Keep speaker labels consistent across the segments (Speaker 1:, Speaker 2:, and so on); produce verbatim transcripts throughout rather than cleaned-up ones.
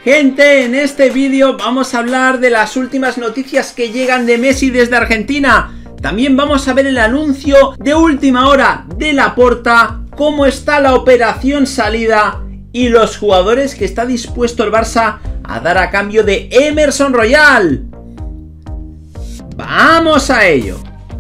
Speaker 1: Gente, en este vídeo vamos a hablar de las últimas noticias que llegan de Messi desde Argentina. También vamos a ver el anuncio de última hora de Laporta, cómo está la operación salida y los jugadores que está dispuesto el Barça a dar a cambio de Emerson Royal. ¡Vamos a ello!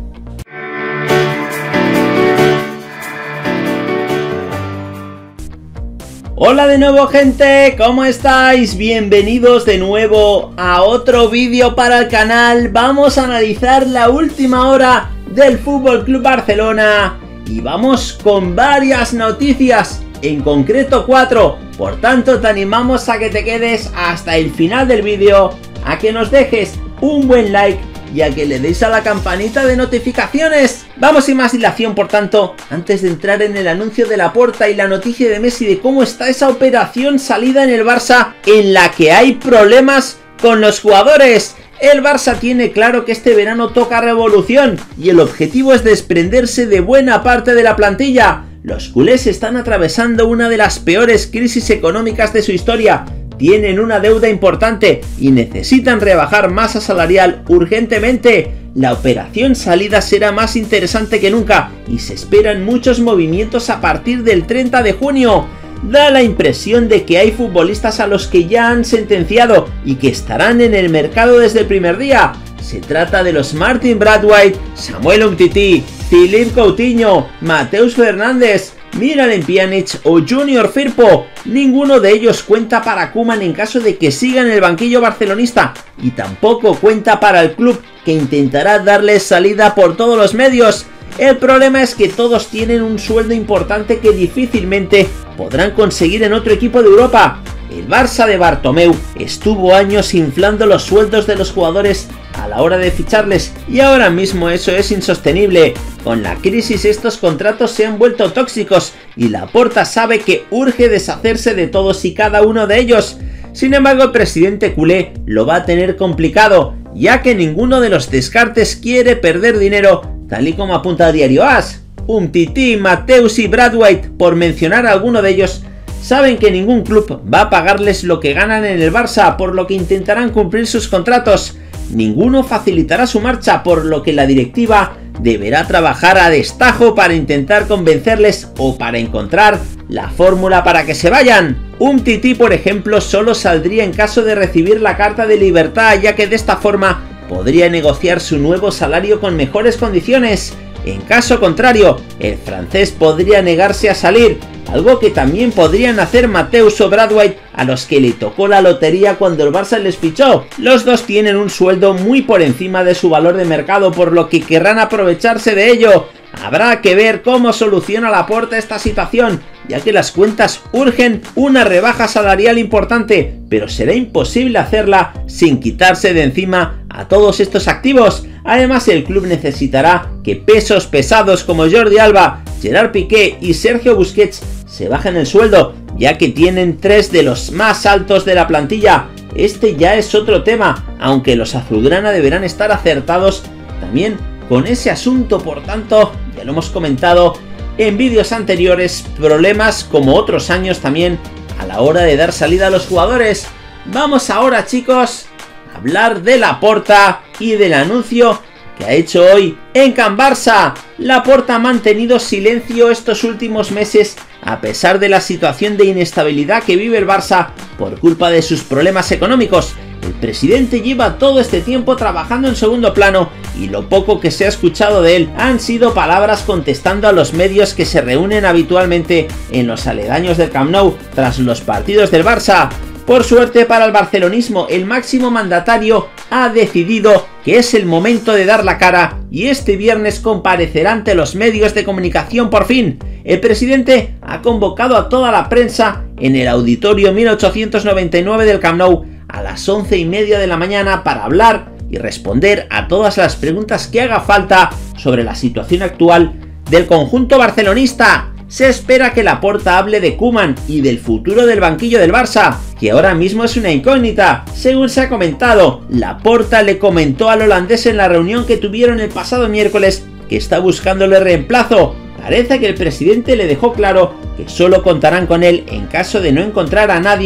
Speaker 1: Hola de nuevo, gente, ¿cómo estáis? Bienvenidos de nuevo a otro vídeo para el canal. Vamos a analizar la última hora del F C Barcelona y vamos con varias noticias, en concreto cuatro. Por tanto, te animamos a que te quedes hasta el final del vídeo, a que nos dejes un buen like y a que le deis a la campanita de notificaciones. Vamos sin más dilación, por tanto, antes de entrar en el anuncio de Laporta y la noticia de Messi de cómo está esa operación salida en el Barça, en la que hay problemas con los jugadores. El Barça tiene claro que este verano toca revolución y el objetivo es desprenderse de buena parte de la plantilla. Los culés están atravesando una de las peores crisis económicas de su historia. Tienen una deuda importante y necesitan rebajar masa salarial urgentemente. La operación salida será más interesante que nunca y se esperan muchos movimientos a partir del treinta de junio. Da la impresión de que hay futbolistas a los que ya han sentenciado y que estarán en el mercado desde el primer día. Se trata de los Martin Braithwaite, Samuel Umtiti, Philippe Coutinho, Mateus Fernández, Miralem Pjanic o Junior Firpo. Ninguno de ellos cuenta para Koeman en caso de que siga en el banquillo barcelonista y tampoco cuenta para el club, que intentará darles salida por todos los medios. El problema es que todos tienen un sueldo importante que difícilmente podrán conseguir en otro equipo de Europa. El Barça de Bartomeu estuvo años inflando los sueldos de los jugadores a la hora de ficharles y ahora mismo eso es insostenible. Con la crisis estos contratos se han vuelto tóxicos y Laporta sabe que urge deshacerse de todos y cada uno de ellos. Sin embargo, el presidente culé lo va a tener complicado, ya que ninguno de los descartes quiere perder dinero, tal y como apunta el diario AS. Umtiti, Mateus y Braithwaite, por mencionar a alguno de ellos, saben que ningún club va a pagarles lo que ganan en el Barça, por lo que intentarán cumplir sus contratos. Ninguno facilitará su marcha, por lo que la directiva deberá trabajar a destajo para intentar convencerles o para encontrar la fórmula para que se vayan. Umtiti, por ejemplo, solo saldría en caso de recibir la carta de libertad, ya que de esta forma podría negociar su nuevo salario con mejores condiciones. En caso contrario, el francés podría negarse a salir, algo que también podrían hacer Mateus o Braithwaite, a los que le tocó la lotería cuando el Barça les fichó. Los dos tienen un sueldo muy por encima de su valor de mercado, por lo que querrán aprovecharse de ello. Habrá que ver cómo soluciona Laporta esta situación, ya que las cuentas urgen una rebaja salarial importante, pero será imposible hacerla sin quitarse de encima a todos estos activos. Además, el club necesitará que pesos pesados como Jordi Alba, Gerard Piqué y Sergio Busquets se bajen el sueldo, ya que tienen tres de los más altos de la plantilla. Este ya es otro tema, aunque los azulgrana deberán estar acertados también con ese asunto. Por tanto, ya lo hemos comentado en vídeos anteriores, problemas como otros años también a la hora de dar salida a los jugadores. Vamos ahora, chicos, a hablar de Laporta y del anuncio que ha hecho hoy en Can Barça. Laporta ha mantenido silencio estos últimos meses a pesar de la situación de inestabilidad que vive el Barça por culpa de sus problemas económicos. El presidente lleva todo este tiempo trabajando en segundo plano y lo poco que se ha escuchado de él han sido palabras contestando a los medios que se reúnen habitualmente en los aledaños del Camp Nou tras los partidos del Barça. Por suerte para el barcelonismo, el máximo mandatario ha decidido que es el momento de dar la cara y este viernes comparecerá ante los medios de comunicación por fin. El presidente ha convocado a toda la prensa en el auditorio mil ochocientos noventa y nueve del Camp Nou a las once y media de la mañana para hablar y responder a todas las preguntas que haga falta sobre la situación actual del conjunto barcelonista. Se espera que Laporta hable de Koeman y del futuro del banquillo del Barça, que ahora mismo es una incógnita. Según se ha comentado, Laporta le comentó al holandés en la reunión que tuvieron el pasado miércoles que está buscándole reemplazo. Parece que el presidente le dejó claro que solo contarán con él en caso de no encontrar a nadie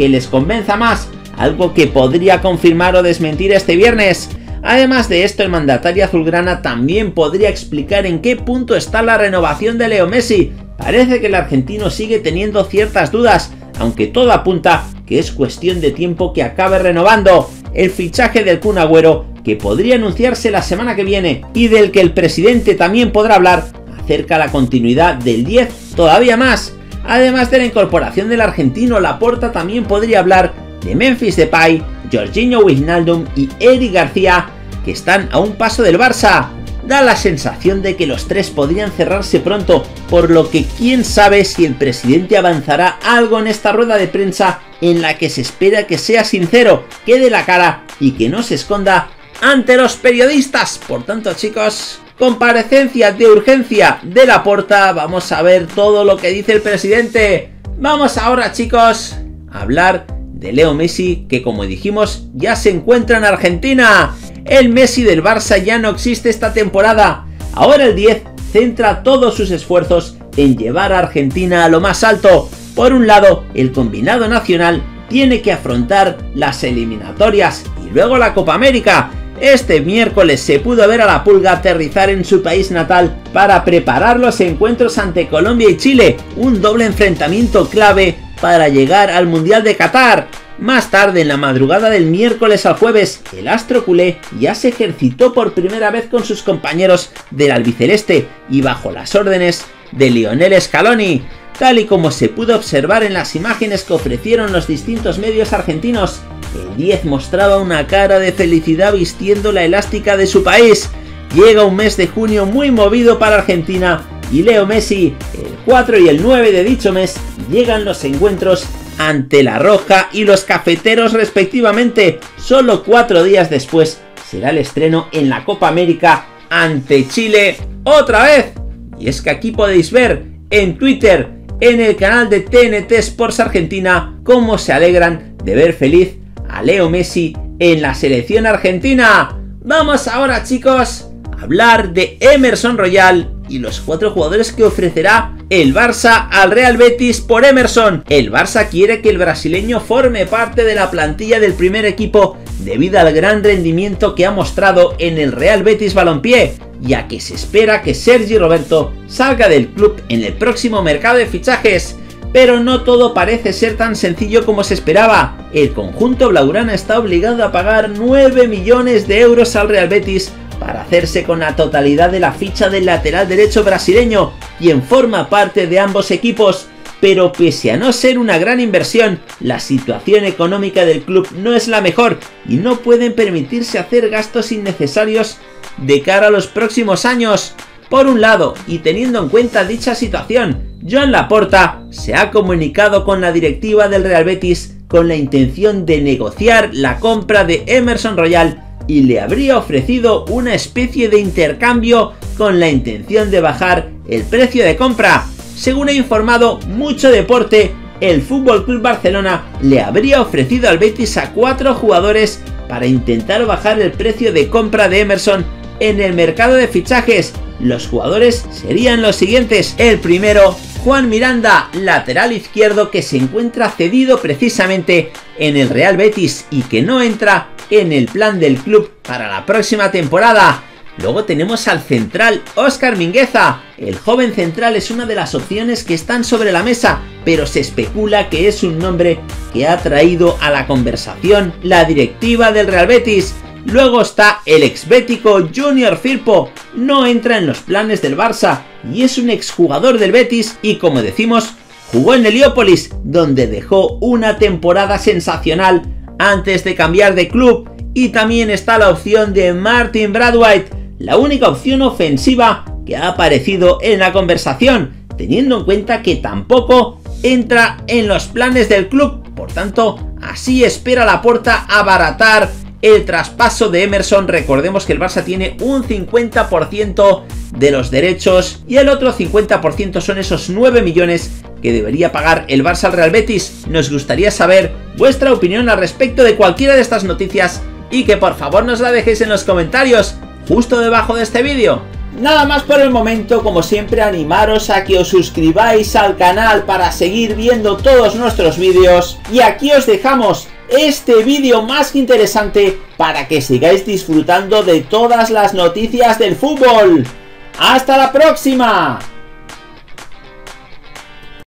Speaker 1: que les convenza más, algo que podría confirmar o desmentir este viernes. Además de esto, el mandatario azulgrana también podría explicar en qué punto está la renovación de Leo Messi. Parece que el argentino sigue teniendo ciertas dudas, aunque todo apunta que es cuestión de tiempo que acabe renovando. El fichaje del Kun Agüero, que podría anunciarse la semana que viene y del que el presidente también podrá hablar, acerca la continuidad del diez todavía más. Además de la incorporación del argentino, Laporta también podría hablar de Memphis Depay, Jorginho Wijnaldum y Eric García, que están a un paso del Barça. Da la sensación de que los tres podrían cerrarse pronto, por lo que quién sabe si el presidente avanzará algo en esta rueda de prensa en la que se espera que sea sincero, que dé la cara y que no se esconda ante los periodistas. Por tanto, chicos, comparecencia de urgencia de Laporta. Vamos a ver todo lo que dice el presidente. Vamos ahora, chicos, a hablar de Leo Messi, que como dijimos ya se encuentra en Argentina. El Messi del Barça ya no existe esta temporada. Ahora el diez centra todos sus esfuerzos en llevar a Argentina a lo más alto. Por un lado, el combinado nacional tiene que afrontar las eliminatorias y luego la Copa América. Este miércoles se pudo ver a la Pulga aterrizar en su país natal para preparar los encuentros ante Colombia y Chile, un doble enfrentamiento clave para llegar al Mundial de Qatar. Más tarde, en la madrugada del miércoles al jueves, el astro culé ya se ejercitó por primera vez con sus compañeros del albiceleste y bajo las órdenes de Lionel Scaloni. Tal y como se pudo observar en las imágenes que ofrecieron los distintos medios argentinos, el diez mostraba una cara de felicidad vistiendo la elástica de su país. Llega un mes de junio muy movido para Argentina y Leo Messi, el cuatro y el nueve de dicho mes, llegan los encuentros ante La Roja y los Cafeteros respectivamente. Solo cuatro días después será el estreno en la Copa América ante Chile otra vez. Y es que aquí podéis ver en Twitter, en el canal de T N T Sports Argentina, cómo se alegran de ver feliz a Leo Messi en la selección argentina. Vamos ahora, chicos, a hablar de Emerson Royal y los cuatro jugadores que ofrecerá el Barça al Real Betis por Emerson. El Barça quiere que el brasileño forme parte de la plantilla del primer equipo debido al gran rendimiento que ha mostrado en el Real Betis Balompié, ya que se espera que Sergi Roberto salga del club en el próximo mercado de fichajes. Pero no todo parece ser tan sencillo como se esperaba. El conjunto blaugrana está obligado a pagar nueve millones de euros al Real Betis para hacerse con la totalidad de la ficha del lateral derecho brasileño, quien forma parte de ambos equipos. Pero pese a no ser una gran inversión, la situación económica del club no es la mejor y no pueden permitirse hacer gastos innecesarios de cara a los próximos años. Por un lado, y teniendo en cuenta dicha situación, Joan Laporta se ha comunicado con la directiva del Real Betis con la intención de negociar la compra de Emerson Royal y le habría ofrecido una especie de intercambio con la intención de bajar el precio de compra. Según ha informado Mucho Deporte, el F C Barcelona le habría ofrecido al Betis a cuatro jugadores para intentar bajar el precio de compra de Emerson en el mercado de fichajes. Los jugadores serían los siguientes. El primero, Juan Miranda, lateral izquierdo que se encuentra cedido precisamente en el Real Betis y que no entra en el plan del club para la próxima temporada. Luego tenemos al central Óscar Mingueza. El joven central es una de las opciones que están sobre la mesa, pero se especula que es un nombre que ha traído a la conversación la directiva del Real Betis. Luego está el exbético Junior Firpo, no entra en los planes del Barça y es un exjugador del Betis y, como decimos, jugó en Heliópolis, donde dejó una temporada sensacional antes de cambiar de club. Y también está la opción de Martin Braithwaite, la única opción ofensiva que ha aparecido en la conversación, teniendo en cuenta que tampoco entra en los planes del club. Por tanto, así espera Laporta abaratar el traspaso de Emerson. Recordemos que el Barça tiene un cincuenta por ciento de los derechos y el otro cincuenta por ciento son esos nueve millones que debería pagar el Barça al Real Betis. Nos gustaría saber vuestra opinión al respecto de cualquiera de estas noticias y que por favor nos la dejéis en los comentarios justo debajo de este vídeo. Nada más por el momento, como siempre animaros a que os suscribáis al canal para seguir viendo todos nuestros vídeos, y aquí os dejamos este vídeo más que interesante para que sigáis disfrutando de todas las noticias del fútbol. ¡Hasta la próxima!